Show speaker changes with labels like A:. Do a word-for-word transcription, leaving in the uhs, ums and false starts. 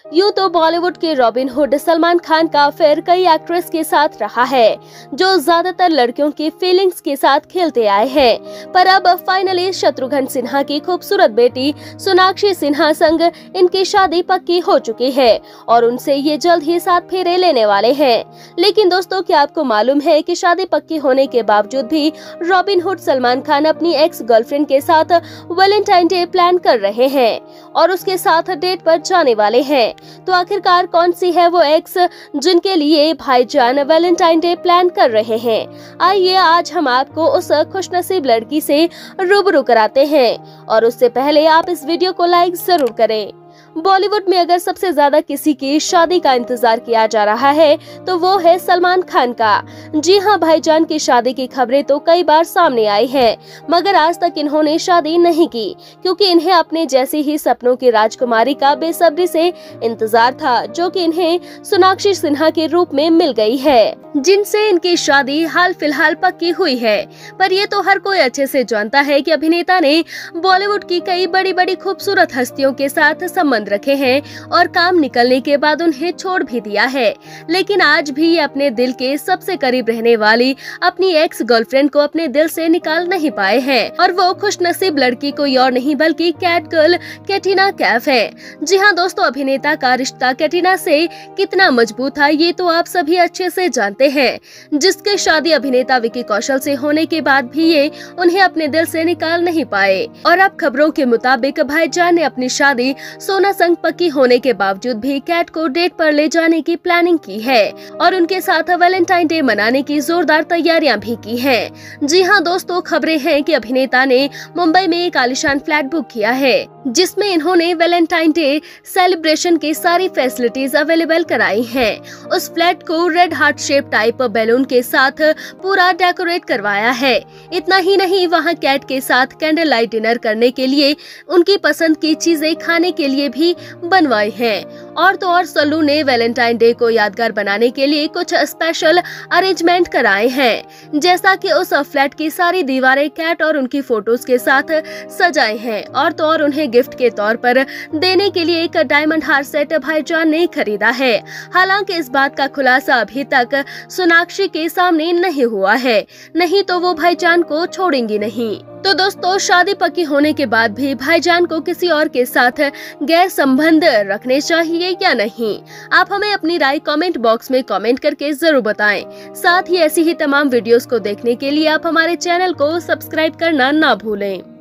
A: यूं तो बॉलीवुड के रॉबिन हुड सलमान खान का अफेयर कई एक्ट्रेस के साथ रहा है, जो ज्यादातर लड़कियों की फीलिंग्स के साथ खेलते आए हैं। पर अब फाइनली शत्रुघ्न सिन्हा की खूबसूरत बेटी सोनाक्षी सिन्हा संग इनकी शादी पक्की हो चुकी है और उनसे ये जल्द ही साथ फेरे लेने वाले हैं। लेकिन दोस्तों, क्या आपको मालूम है कि शादी पक्की होने के बावजूद भी रॉबिन हुड सलमान खान अपनी एक्स गर्लफ्रेंड के साथ वैलेंटाइन डे प्लान कर रहे हैं और उसके साथ डेट पर जाने वाले हैं। तो आखिरकार कौन सी है वो एक्स जिनके लिए भाईजान वैलेंटाइन डे प्लान कर रहे हैं? आइए आज हम आपको उस खुशनसीब लड़की से रूबरू कराते हैं, और उससे पहले आप इस वीडियो को लाइक जरूर करें। बॉलीवुड में अगर सबसे ज्यादा किसी की शादी का इंतजार किया जा रहा है तो वो है सलमान खान का। जी हां, भाईजान की शादी की खबरें तो कई बार सामने आई हैं, मगर आज तक इन्होंने शादी नहीं की, क्योंकि इन्हें अपने जैसी ही सपनों की राजकुमारी का बेसब्री से इंतजार था, जो कि इन्हें सोनाक्षी सिन्हा के रूप में मिल गई है, जिनसे इनकी शादी हाल फिलहाल पक्की हुई है। पर ये तो हर कोई अच्छे से जानता है कि अभिनेता ने बॉलीवुड की कई बड़ी बड़ी खूबसूरत हस्तियों के साथ संबंध रखे हैं और काम निकलने के बाद उन्हें छोड़ भी दिया है। लेकिन आज भी ये अपने दिल के सबसे करीब रहने वाली अपनी एक्स गर्लफ्रेंड को अपने दिल से निकाल नहीं पाए हैं, और वो खुशनसीब लड़की कोई और नहीं बल्कि कैट गर्ल कैटरीना कैफ है। जी हाँ दोस्तों, अभिनेता का रिश्ता कैटरीना से कितना मजबूत था ये तो आप सभी अच्छे से जानते हैं, जिसके शादी अभिनेता विकी कौशल से होने के बाद भी ये उन्हें अपने दिल से निकाल नहीं पाए। और अब खबरों के मुताबिक भाईजान ने अपनी शादी सोना संग पक्की होने के बावजूद भी कैट को डेट पर ले जाने की प्लानिंग की है और उनके साथ वैलेंटाइन डे मनाने की जोरदार तैयारियां भी की हैं। जी हां दोस्तों, खबरें हैं कि अभिनेता ने मुंबई में एक आलीशान फ्लैट बुक किया है, जिसमें इन्होंने वैलेंटाइन डे सेलिब्रेशन की सारी फैसिलिटीज अवेलेबल कराई हैं। उस फ्लैट को red heart shape type balloon के साथ पूरा डेकोरेट करवाया है। इतना ही नहीं, वहां कैट के साथ कैंडल लाइट डिनर करने के लिए उनकी पसंद की चीजें खाने के लिए भी बनवाई हैं। और तो और सल्लू ने वैलेंटाइन डे को यादगार बनाने के लिए कुछ स्पेशल अरेंजमेंट कराए हैं, जैसा कि उस फ्लैट की सारी दीवारें कैट और उनकी फोटोज के साथ सजाए हैं। और तो और उन्हें गिफ्ट के तौर पर देने के लिए एक डायमंड हार सेट भाईजान ने खरीदा है। हालांकि इस बात का खुलासा अभी तक सोनाक्षी के सामने नहीं हुआ है, नहीं तो वो भाईजान को छोड़ेंगी नहीं। तो दोस्तों, शादी पक्की होने के बाद भी भाईजान को किसी और के साथ गैर संबंध रखने चाहिए या नहीं? आप हमें अपनी राय कमेंट बॉक्स में कमेंट करके जरूर बताएं। साथ ही ऐसी ही तमाम वीडियोस को देखने के लिए आप हमारे चैनल को सब्सक्राइब करना ना भूलें।